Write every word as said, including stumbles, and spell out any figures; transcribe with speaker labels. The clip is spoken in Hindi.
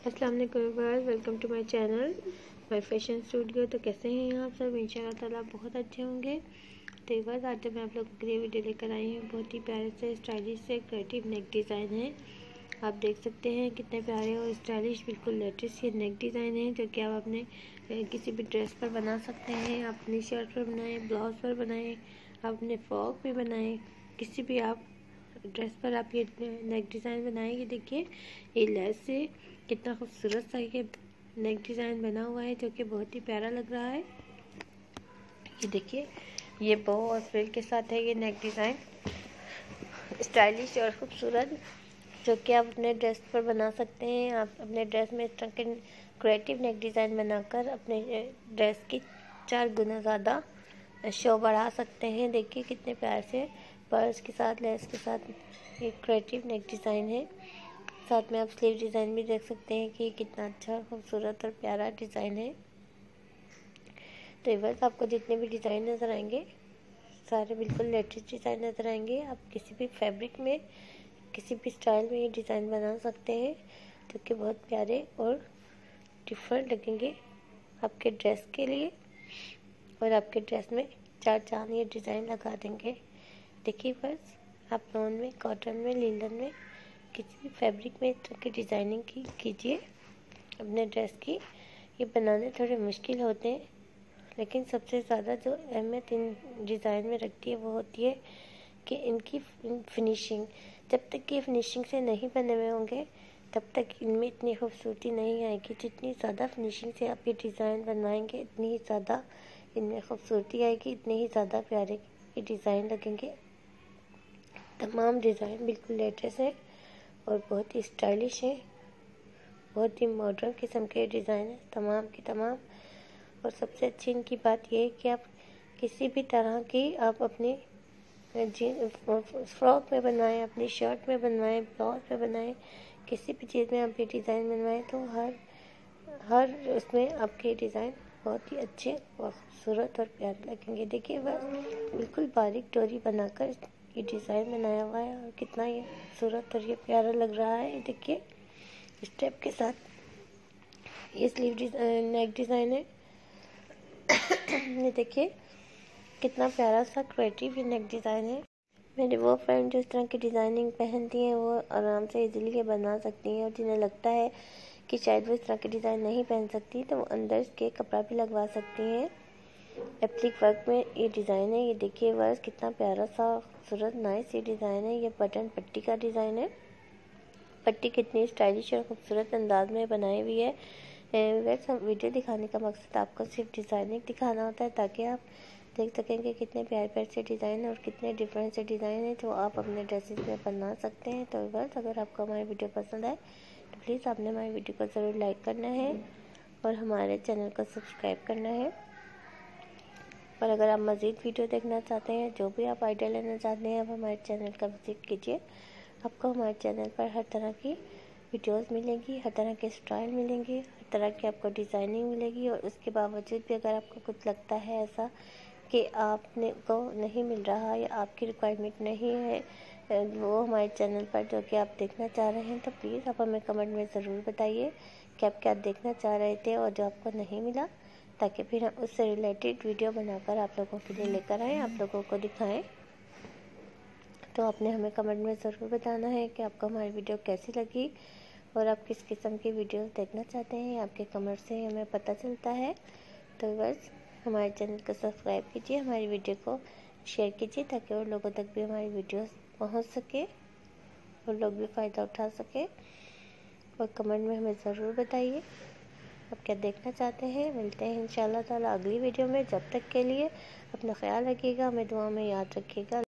Speaker 1: अस्सलाम वालेकुम viewers, welcome to my channel my fashion studio. तो कैसे हैं आप सब? इंशाल्लाह ताला बहुत अच्छे होंगे। तो व्यूअर्स, आज मैं आप लोगों के लिए वीडियो लेकर आई हूँ। बहुत ही प्यारे से स्टाइलिश से क्रिएटिव नेक डिज़ाइन है। आप देख सकते हैं कितने प्यारे और स्टाइलिश बिल्कुल लेटेस्ट ये नेक डिज़ाइन है, जो कि आप अपने किसी भी ड्रेस पर बना सकते हैं। आप अपनी शर्ट पर बनाएं, ब्लाउज पर बनाएं, आप अपने फ्रॉक पे बनाएं, किसी भी आप ड्रेस पर आप ये नेक डिज़ाइन बनाएंगे। देखिए ये लेस से कितना खूबसूरत सा ये नेक डिज़ाइन बना हुआ है, जो कि बहुत ही प्यारा लग रहा है। ये देखिए ये बो और फ्रिल के साथ है ये नेक डिज़ाइन, स्टाइलिश और खूबसूरत, जो कि आप अपने ड्रेस पर बना सकते हैं। आप अपने ड्रेस में इस तरह के क्रिएटिव नेक डिज़ाइन बनाकर अपने ड्रेस की चार गुना ज़्यादा शो बढ़ा सकते हैं। देखिए कितने प्यार से पर्स के साथ लेस के साथ ये क्रिएटिव नेक डिज़ाइन है। साथ में आप स्लीव डिज़ाइन भी देख सकते हैं कि कितना अच्छा खूबसूरत और प्यारा डिज़ाइन है। तो बस आपको जितने भी डिज़ाइन नज़र आएंगे सारे बिल्कुल लेटेस्ट डिज़ाइन नज़र आएंगे। आप किसी भी फैब्रिक में किसी भी स्टाइल में ये डिज़ाइन बना सकते हैं, जो कि बहुत प्यारे और डिफरेंट लगेंगे आपके ड्रेस के लिए, और आपके ड्रेस में चार चांद ये डिज़ाइन लगा देंगे। देखिए बस आप लॉन में, कॉटन में, लीलन में, किसी भी फैब्रिक में इस तरह की डिज़ाइनिंग की कीजिए अपने ड्रेस की। ये बनाने थोड़े मुश्किल होते हैं, लेकिन सबसे ज़्यादा जो अहमियत इन डिज़ाइन में रखती है वो होती है कि इनकी फिनिशिंग। जब तक ये फिनिशिंग से नहीं बने हुए होंगे तब तक इनमें इतनी खूबसूरती नहीं आएगी। जितनी ज़्यादा फिनिशिंग से आप ये डिज़ाइन बनवाएंगे इतनी ही ज़्यादा इनमें खूबसूरती आएगी, इतने ही ज़्यादा प्यारे ये डिज़ाइन लगेंगे। तमाम डिज़ाइन बिल्कुल लेटेस्ट है और बहुत ही स्टाइलिश है, बहुत ही मॉडर्न किस्म के डिज़ाइन है तमाम की तमाम। और सबसे अच्छी इनकी बात यह है कि आप किसी भी तरह की आप अपनी जीन फ्रॉक में बनवाएं, अपनी शर्ट में बनवाएं, ब्लाउज में बनाएं, किसी भी चीज़ में आप ये डिज़ाइन बनवाएं तो हर हर उसमें आपके डिज़ाइन बहुत ही अच्छे और खूबसूरत और प्यारे लगेंगे। देखिए बस बिल्कुल बारीक डोरी बनाकर ये डिज़ाइन बनाया हुआ है और कितना ये खूबसूरत और ये प्यारा लग रहा है। ये देखिए स्टेप के साथ ये स्लीव डिज़ाइन नेक डिज़ाइन है। ये देखिए कितना प्यारा सा क्रिएटिव ये नेक डिज़ाइन है। मेरे वो फ्रेंड जो इस तरह की डिज़ाइनिंग पहनती हैं वो आराम से इजीली ये बना सकती हैं, और जिन्हें लगता है कि शायद वो इस तरह की डिज़ाइन नहीं पहन सकती तो वो अंदर इसके कपड़ा भी लगवा सकती हैं। एप्लिक वर्क में ये डिज़ाइन है। ये देखिए वर्क कितना प्यारा सा खूबसूरत नाइस ये डिज़ाइन है। ये बटन पट्टी का डिज़ाइन है। पट्टी कितनी स्टाइलिश और खूबसूरत अंदाज में बनाई हुई है। वैसे वीडियो दिखाने का मकसद आपको सिर्फ डिज़ाइनिंग दिखाना होता है, ताकि आप देख सकेंगे कितने प्यारे प्यारे से डिज़ाइन और कितने डिफरेंट से डिज़ाइन है जो आप अपने ड्रेसेस में बना सकते हैं। तो बस अगर आपको हमारी वीडियो पसंद आए तो प्लीज़ आपने हमारी वीडियो को ज़रूर लाइक करना है और हमारे चैनल को सब्सक्राइब करना है। और अगर आप मज़ीद वीडियो देखना चाहते हैं, जो भी आप आइडिया लेना चाहते हैं, आप हमारे चैनल का विजिट कीजिए। आपको हमारे चैनल पर हर तरह की वीडियोस मिलेंगी, हर तरह के स्टाइल मिलेंगे, हर तरह की आपको डिज़ाइनिंग मिलेगी। और उसके बावजूद भी अगर आपको कुछ लगता है ऐसा कि आपने को नहीं मिल रहा या आपकी रिक्वायरमेंट नहीं है वो हमारे चैनल पर जो कि आप देखना चाह रहे हैं, तो प्लीज़ आप हमें कमेंट में ज़रूर बताइए कि आप क्या देखना चाह रहे थे और जो आपको नहीं मिला, ताकि फिर हम उससे रिलेटेड वीडियो बनाकर आप लोगों के लिए लेकर आएँ, आप लोगों को दिखाएं। तो आपने हमें कमेंट में ज़रूर बताना है कि आपको हमारी वीडियो कैसी लगी और आप किस किस्म की वीडियोस देखना चाहते हैं। आपके कमेंट से हमें पता चलता है। तो बस हमारे चैनल को सब्सक्राइब कीजिए, हमारी वीडियो को शेयर कीजिए, ताकि और लोगों तक भी हमारी वीडियोस पहुंच सके और लोग भी फ़ायदा उठा सके। और कमेंट में हमें ज़रूर बताइए आप क्या देखना चाहते हैं। मिलते हैं इंशाल्लाह ताला अगली वीडियो में। जब तक के लिए अपना ख्याल रखिएगा, हमें दुआ में याद रखिएगा।